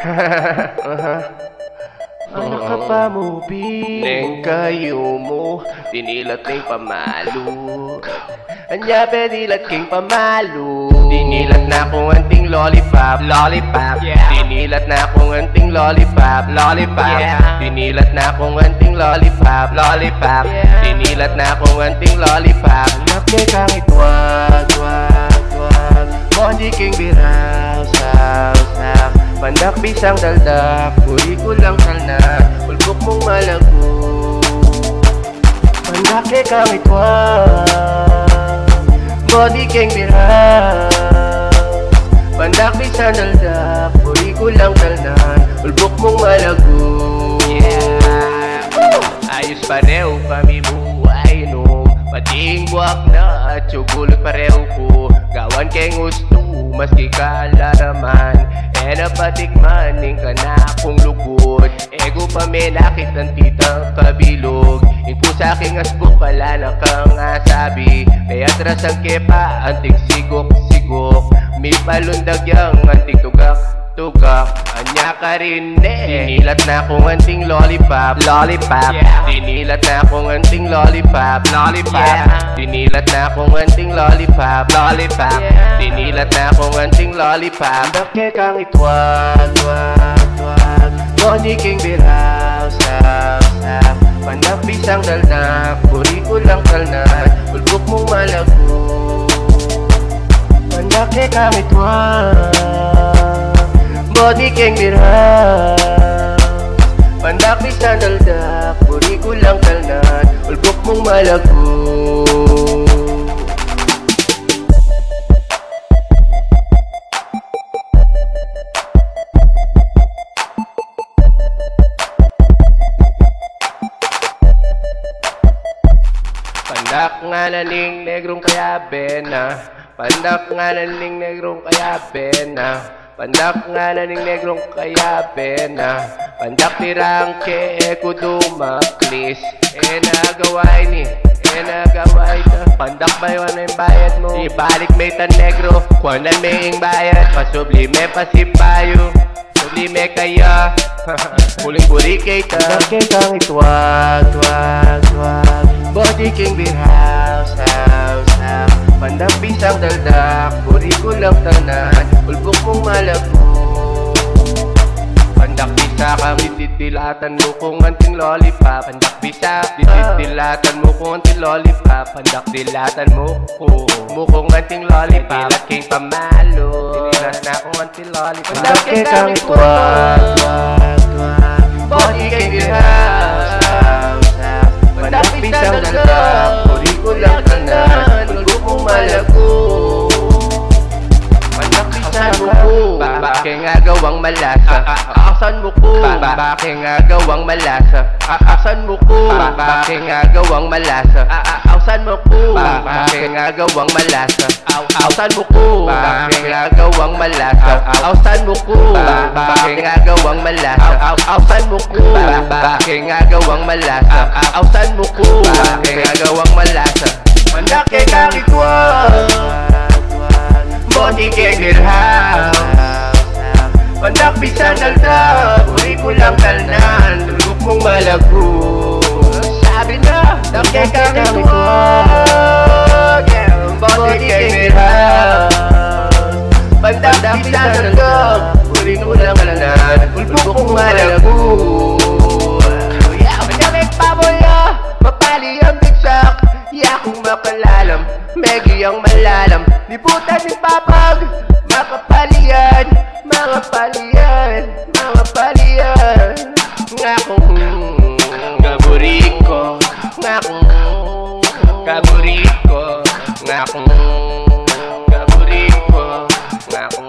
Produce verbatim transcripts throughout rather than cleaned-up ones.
uh-huh. Ano ka pa mo, B? Neng kayo mo, dinilat ng pamalo. Anya pedilat king pamalo. Dinilat na akong anting lollipop, lollipop, yeah. Dinilat na akong anting lollipop, lollipop, yeah. Dinilat na akong anting lollipop, lollipop, yeah. Dinilat na akong anting lollipop. Napke kang itwag, wag, wag. Mondi king biraw, saw, saw. Pandak bisang daldak, puri ko lang salnat. Ulbok mong malago. Pandake kang itwag, body king biraw. Pandak bisang daldak, puri ko lang salnat. Ulbok mong malago. Yeah. Ayos pareho kami buhay no. Pating buwak na at sugulot pareho ko. Gawan keng gusto, maski kalaraman. E napatikmaning ka na akong lugod. Ego pa may nakit ng titang kabilog. Info sa aking asbuk pala na kang asabi. May atras ang kepa, anting sigok-sigok. May palundag yang anting tugak-tugak. Anya ka rin eh. Dinilat na akong anting lollipop, lollipop, yeah. Dinilat na akong anting lollipop, lollipop, yeah. Dinilat na akong anting lollipop, lollipop, yeah. Dinilat na akong anting lollipop. Bakit kang itwag, wag, wag. Body king biraw, saw, saw. Pandak bisang daldak, puri ko lang kalnat. Ulbok mong malago. Pandak kang itwag, body king biraw. Pandak bisang daldak, puri ko lang kalnat. Ulbok mong malago. Pandak nga naning negrong kaya bena. Pandak nga naning negrong kaya bena. Pandak nga naning negrong kaya bena. Pandak tirang ke kudumaklis. E nagaway ni, e nagaway ta. Pandak bayo na yung bayad mo. Ibalik may tan negro, kuwanan may ing bayad. Pasublime pasipayo, sublime kaya. Huling buri kay ta. Pandak kang itwag, wag, wag. Body king biraw, saw, saw. Pandak bisang daldak, puri ko lang tanan. Ulbok mong malago. Pandak bisa kang tititilatan mo kung anting lollipop. Pandak bisa, tititilatan mo kung anting lollipop. Pandak dilatan mo ko, mo kung anting lollipop. Dinilat king pamalo, dinilat na kung anting lollipop. Pandak kang itwag, wag, wag. Body king biraw, saw, saw. Pandak bisang daldak, puri ko lang tanan. Ulbok mong malago. Pandak bisang mo ko, bakit nga gawang malasa? Aasan mo ko, bakit nga gawang malasa? Aasan mo ko, bakit nga gawang malasa? Aasan mo ko, bakit nga gawang malasa? Aasan mo ko, bakit nga gawang malasa? Aasan mo ko, bakit nga gawang malasa? Aasan mo ko, bakit nga gawang malasa? Aasan mo ko, bakit nga gawang malasa? Pandak kang itwag, body king biraw. Pandak bisang daldak, puri ko lang kalnan. Ulbok mong malago. Sabi na, pandak kang itwag, body king biraw. Pandak bisang daldak, puri ko lang kalnan. Ulbok mong malago. Pandak paboy ah, mapali ang bigsak. Iya kong mapalalam, megi ang malalam. Liputan ng papag, makapalian, mga palian, mga palian. Nga kong kaburiko, nga kong kaburiko, nga kong kaburiko, nga kong.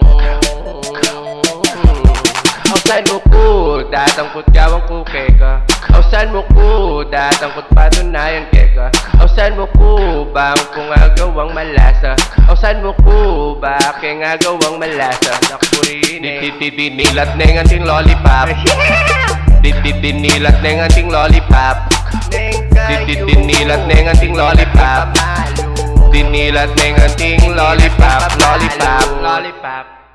Ausan mo ko, datangkot gawang ko keka. Ausan mo ko, datangkot patunayan keka. Ausan mo ko, bang kung agawang malasa. Ausan mo ko, bakit nga gawang malasa. Nakpurin eh, dinilat na yung anting lollipop. Dinilat na yung anting lollipop. Dinilat na yung anting lollipop. Dinilat na yung anting lollipop. Lollipop, lollipop.